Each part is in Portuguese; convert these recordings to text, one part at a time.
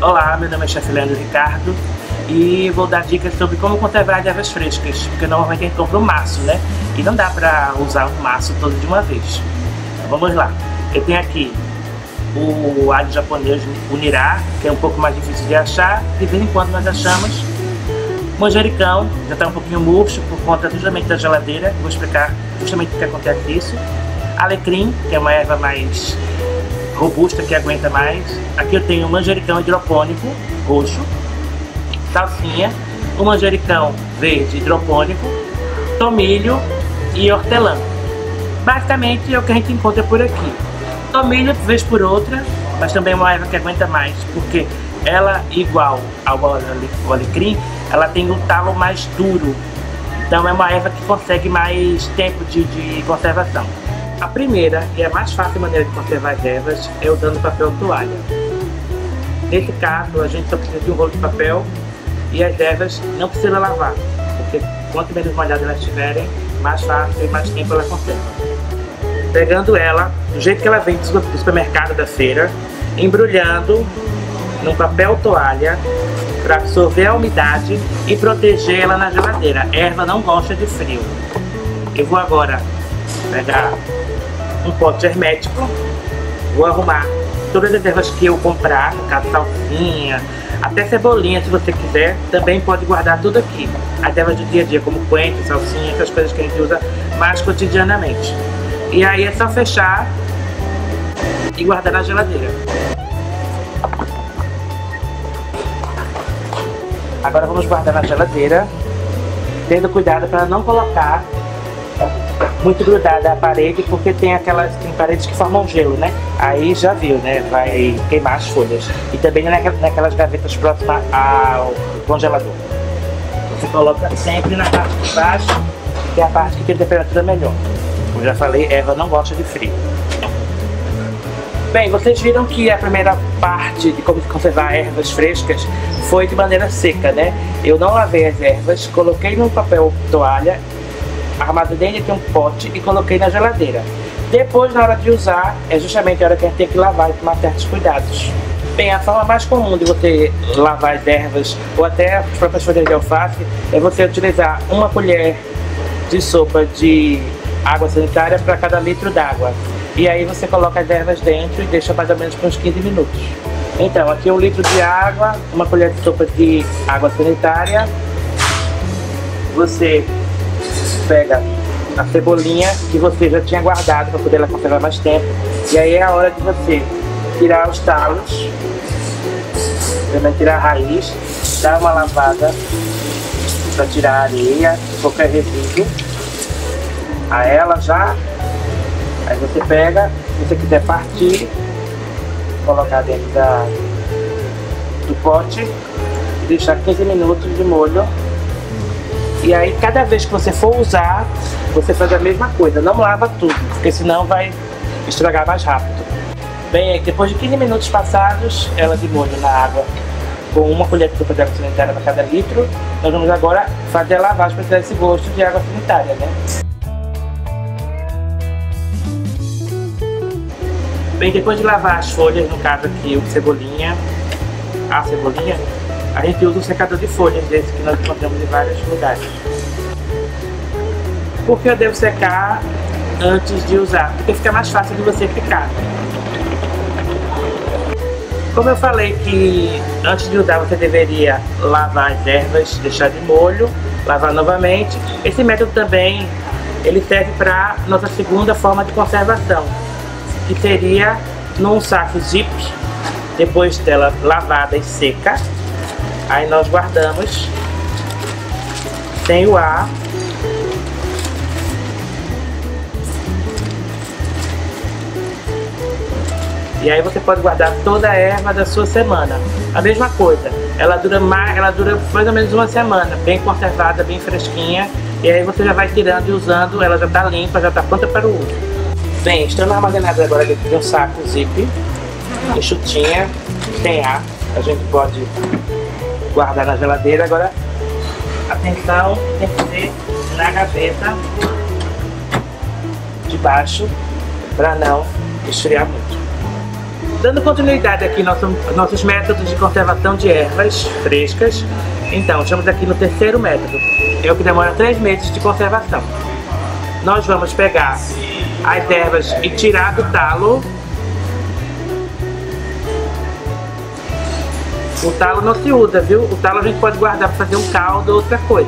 Olá, meu nome é Chefe Leandro Ricardo e vou dar dicas sobre como conservar ervas frescas, porque normalmente a gente compra um maço, né? E não dá pra usar um maço todo de uma vez. Então, vamos lá. Eu tenho aqui o alho japonês, o nirá, que é um pouco mais difícil de achar, de vez em quando nós achamos. Manjericão, já está um pouquinho murcho por conta justamente da geladeira, vou explicar justamente o que acontece isso. Alecrim, que é uma erva mais robusta, que aguenta mais. Aqui eu tenho manjericão hidropônico, roxo, salsinha, o manjericão verde hidropônico, tomilho e hortelã. Basicamente é o que a gente encontra por aqui. Tomilho, vez por outra, mas também é uma erva que aguenta mais, porque ela, igual ao alecrim, ela tem um talo mais duro. Então é uma erva que consegue mais tempo de conservação. A primeira e a mais fácil maneira de conservar as ervas é usando papel toalha. Nesse caso, a gente só precisa de um rolo de papel e as ervas não precisa lavar, porque quanto menos molhadas elas estiverem, mais fácil e mais tempo ela conserva. Pegando ela, do jeito que ela vem do supermercado da feira, embrulhando num papel toalha para absorver a umidade e proteger ela na geladeira. A erva não gosta de frio. Eu vou agora pegar um pote hermético, vou arrumar todas as ervas que eu comprar, no caso salsinha, até cebolinha se você quiser, também pode guardar tudo aqui. As ervas do dia a dia, como coentro, salsinha, essas coisas que a gente usa mais cotidianamente. E aí é só fechar e guardar na geladeira. Agora vamos guardar na geladeira, tendo cuidado para não colocar muito grudada a parede, porque tem paredes que formam gelo, né? Aí já viu, né? Vai queimar as folhas. E também naquelas gavetas próximas ao congelador. Você coloca sempre na parte de baixo, que é a parte que tem temperatura melhor. Como já falei, erva não gosta de frio. Bem, vocês viram que a primeira parte de como conservar ervas frescas foi de maneira seca, né? Eu não lavei as ervas, coloquei no papel toalha, armazenei aqui um pote e coloquei na geladeira. Depois, na hora de usar, é justamente a hora que a gente tem que lavar e tomar certos cuidados. Bem, a forma mais comum de você lavar as ervas, ou até as próprias folhas de alface, é você utilizar uma colher de sopa de água sanitária para cada litro d'água. E aí você coloca as ervas dentro e deixa mais ou menos por uns 15 minutos. Então, aqui 1 litro de água, uma colher de sopa de água sanitária. Você pega a cebolinha que você já tinha guardado para poder ela conservar mais tempo. E aí é a hora de você tirar os talos, também tirar a raiz, dar uma lavada para tirar a areia, qualquer resíduo a ela já. Aí você pega, se você quiser partir, colocar dentro do pote e deixar 15 minutos de molho. E aí cada vez que você for usar, você faz a mesma coisa, não lava tudo, porque senão vai estragar mais rápido. Bem, depois de 15 minutos passados, ela de molho na água, com uma colher de sopa de água sanitária para cada litro, nós vamos agora fazer a lavagem para tirar esse gosto de água sanitária, né? Bem, depois de lavar as folhas, no caso aqui a cebolinha, a gente usa um secador de folhas desse que nós encontramos em vários lugares. Por que eu devo secar antes de usar? Porque fica mais fácil de você picar. Como eu falei que antes de usar você deveria lavar as ervas, deixar de molho, lavar novamente, esse método também ele serve para nossa segunda forma de conservação, que seria num saco zip, depois dela lavada e seca, aí nós guardamos sem o ar. E aí você pode guardar toda a erva da sua semana. A mesma coisa, ela dura mais ou menos uma semana, bem conservada, bem fresquinha. E aí você já vai tirando e usando, ela já está limpa, já está pronta para o uso. Bem, estando armazenada agora dentro de um saco zip, enxutinha, sem ar, a gente pode guardar na geladeira. Agora, atenção, tem que ser na gaveta de baixo para não esfriar muito. Dando continuidade aqui nossos métodos de conservação de ervas frescas, então estamos aqui no terceiro método, é o que demora 3 meses de conservação. Nós vamos pegar as ervas e tirar do talo. O talo não se usa, viu? O talo a gente pode guardar para fazer um caldo ou outra coisa.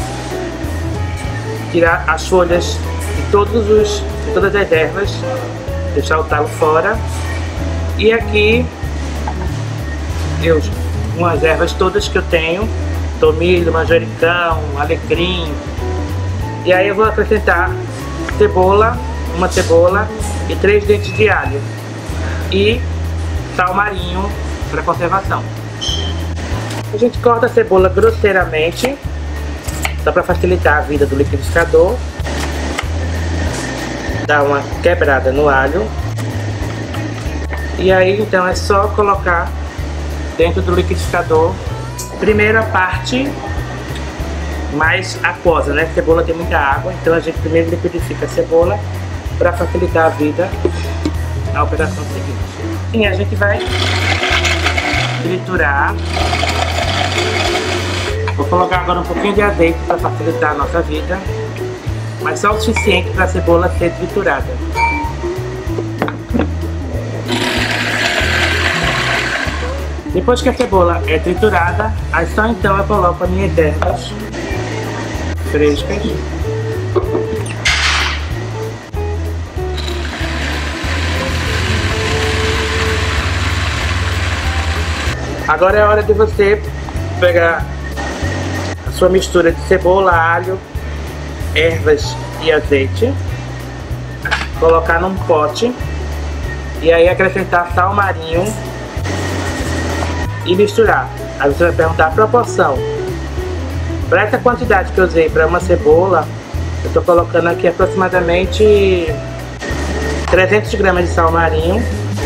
Tirar as folhas de todas as ervas, deixar o talo fora. E aqui, umas ervas todas que eu tenho, tomilho, manjericão, alecrim. E aí eu vou acrescentar uma cebola e 3 dentes de alho. E sal marinho para conservação. A gente corta a cebola grosseiramente, só para facilitar a vida do liquidificador. Dá uma quebrada no alho. E aí então é só colocar dentro do liquidificador. Primeira parte mais aquosa, né? A cebola tem muita água, então a gente primeiro liquidifica a cebola para facilitar a vida na operação seguinte. E a gente vai triturar. Vou colocar agora um pouquinho de azeite para facilitar a nossa vida, mas só o suficiente para a cebola ser triturada. Depois que a cebola é triturada, aí só então eu coloco as minhas ervas frescas. Agora é a hora de você pegar a sua mistura de cebola, alho, ervas e azeite, colocar num pote e aí acrescentar sal marinho e misturar. Aí você vai perguntar a proporção. Para essa quantidade que eu usei para uma cebola, eu estou colocando aqui aproximadamente 300 gramas de sal marinho.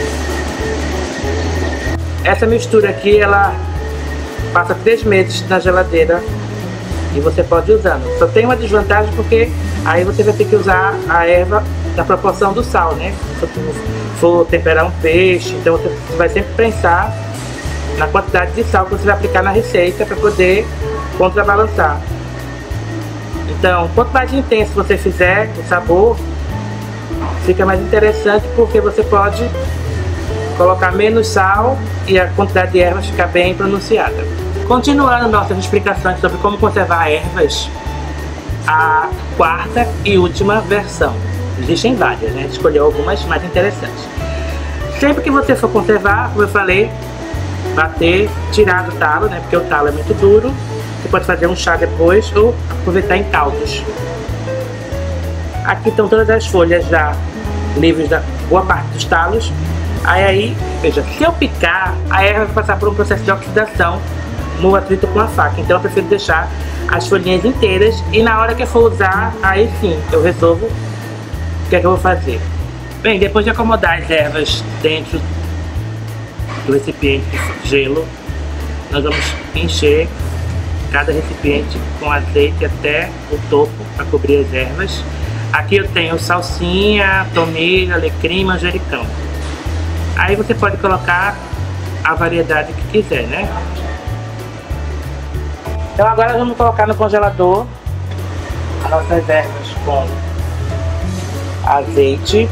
Essa mistura aqui, ela passa 3 meses na geladeira e você pode ir usando. Só tem uma desvantagem porque aí você vai ter que usar a erva na proporção do sal, né? Se for temperar um peixe, então você vai sempre pensar na quantidade de sal que você vai aplicar na receita para poder contrabalançar. Então, quanto mais intenso você fizer o sabor, fica mais interessante porque você pode colocar menos sal e a quantidade de ervas fica bem pronunciada. Continuando nossas explicações sobre como conservar ervas, a quarta e última versão. Existem várias, né? Escolheu algumas mais interessantes. Sempre que você for conservar, como eu falei, bater, tirar do talo, né? Porque o talo é muito duro. Você pode fazer um chá depois ou aproveitar em caldos. Aqui estão todas as folhas já livres da boa parte dos talos. Aí, veja, se eu picar, a erva vai passar por um processo de oxidação no atrito com a faca. Então eu prefiro deixar as folhinhas inteiras e na hora que eu for usar, aí sim, eu resolvo o que é que eu vou fazer. Bem, depois de acomodar as ervas dentro do recipiente de gelo, nós vamos encher cada recipiente com azeite até o topo para cobrir as ervas. Aqui eu tenho salsinha, tomilho, alecrim, manjericão. Aí você pode colocar a variedade que quiser, né? Então agora vamos colocar no congelador as nossas ervas com azeite.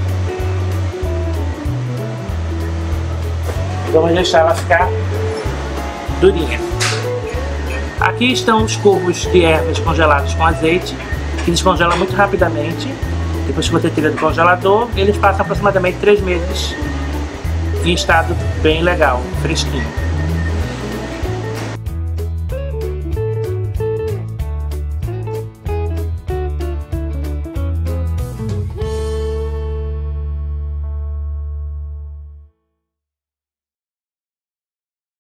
Vamos deixar ela ficar durinha. Aqui estão os cubos de ervas congelados com azeite, que descongelam muito rapidamente. Depois que você tira do congelador, eles passam aproximadamente 3 meses em estado bem legal, fresquinho.